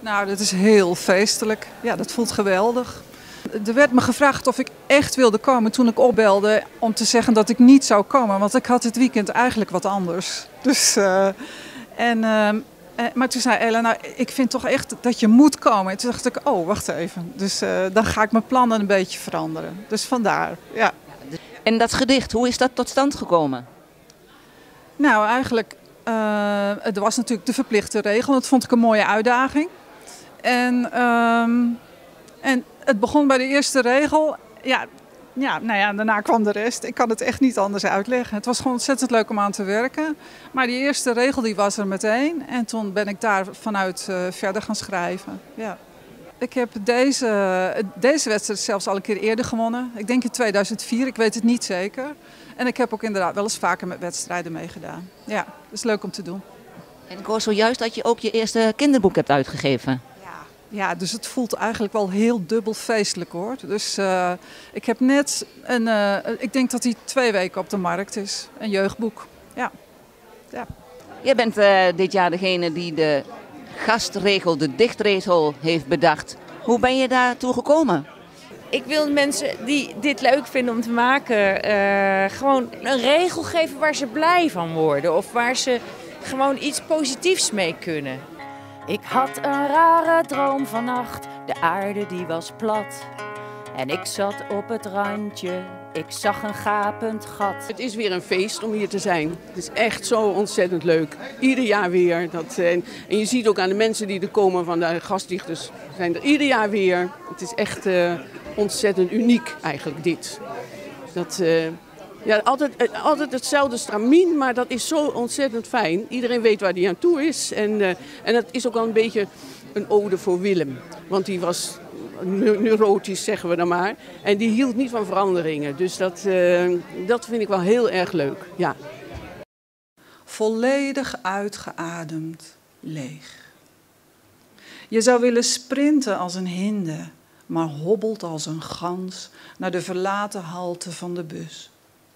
Nou, dat is heel feestelijk. Ja, dat voelt geweldig. Er werd me gevraagd of ik echt wilde komen toen ik opbelde om te zeggen dat ik niet zou komen. Want ik had het weekend eigenlijk wat anders. Dus, maar toen zei Ella, nou, ik vind toch echt dat je moet komen. En toen dacht ik, oh, wacht even. Dus dan ga ik mijn plannen een beetje veranderen. Dus vandaar, ja. En dat gedicht, hoe is dat tot stand gekomen? Nou, eigenlijk, er was natuurlijk de verplichte regel. Dat vond ik een mooie uitdaging. En het begon bij de eerste regel. Ja, nou ja, daarna kwam de rest. Ik kan het echt niet anders uitleggen. Het was gewoon ontzettend leuk om aan te werken. Maar die eerste regel die was er meteen. En toen ben ik daar vanuit verder gaan schrijven. Ja. Ik heb deze wedstrijd zelfs al een keer eerder gewonnen. Ik denk in 2004, ik weet het niet zeker. En ik heb ook inderdaad wel eens vaker met wedstrijden meegedaan. Ja, dat is leuk om te doen. En ik hoor zojuist dat je ook je eerste kinderboek hebt uitgegeven. Ja, dus het voelt eigenlijk wel heel dubbel feestelijk hoor. Dus ik heb net ik denk dat hij 2 weken op de markt is. Een jeugdboek. Ja. Jij bent dit jaar degene die de gastregel, de dichtregel, heeft bedacht. Hoe ben je daartoe gekomen? Ik wil mensen die dit leuk vinden om te maken, gewoon een regel geven waar ze blij van worden. Of waar ze gewoon iets positiefs mee kunnen. Ik had een rare droom vannacht, de aarde die was plat. En ik zat op het randje, ik zag een gapend gat. Het is weer een feest om hier te zijn. Het is echt zo ontzettend leuk. Ieder jaar weer. En je ziet ook aan de mensen die er komen van de gastdichters, zijn er ieder jaar weer. Het is echt ontzettend uniek eigenlijk dit. Ja, altijd hetzelfde stramien, maar dat is zo ontzettend fijn. Iedereen weet waar hij aan toe is. En het is ook al een beetje een ode voor Willem. Want die was neurotisch, zeggen we dan maar. En die hield niet van veranderingen. Dus dat vind ik wel heel erg leuk, ja. Volledig uitgeademd, leeg. Je zou willen sprinten als een hinde, maar hobbelt als een gans naar de verlaten halte van de bus.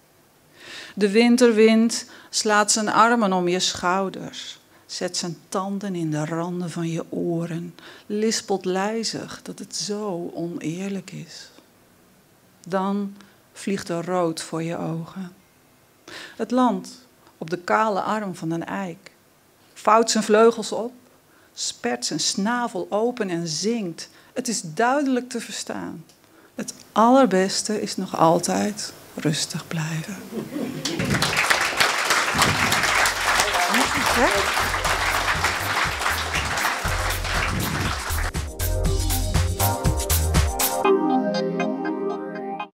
De winterwind slaat zijn armen om je schouders, zet zijn tanden in de randen van je oren, lispelt lijzig dat het zo oneerlijk is. Dan vliegt er rood voor je ogen. Het land op de kale arm van een eik vouwt zijn vleugels op, spert zijn snavel open en zingt. Het is duidelijk te verstaan. Het allerbeste is nog altijd rustig blijven.